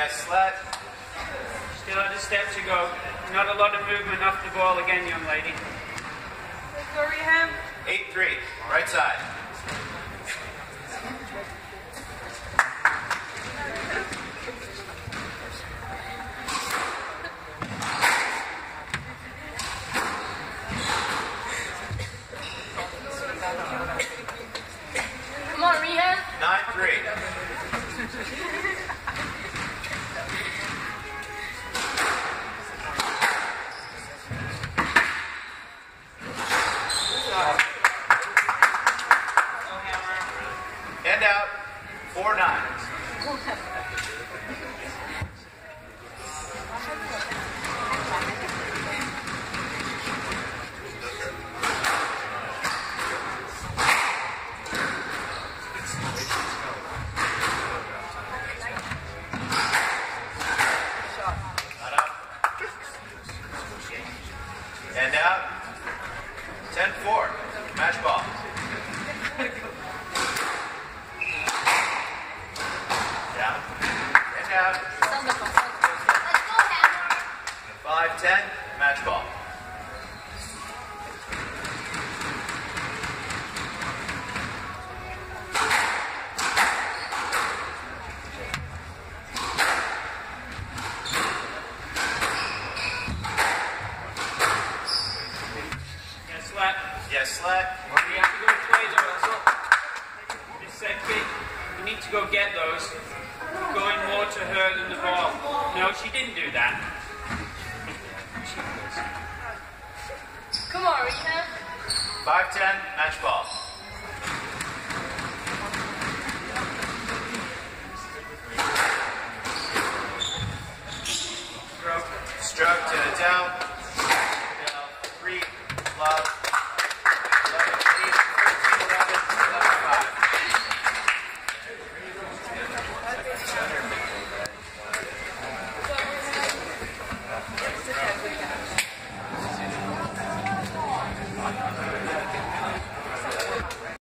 Yes, slut. Still at a step to go. Not a lot of movement off the ball again, young lady. Let's go, Reeham. 8-3. Right side. Come on, Reeham. 9-3. End out. 4-9. End out. 10-4. Match ball. Down. End out. 5-10. Match ball. Yes, slut. Yes, slut. You have to go play those. Miss Sedky, you need to go get those. Going more to her than the ball. No, she didn't do that. Come on, Reeham. 5-10. Match ball. Stroke. Stroke to down. Down. 3. Love.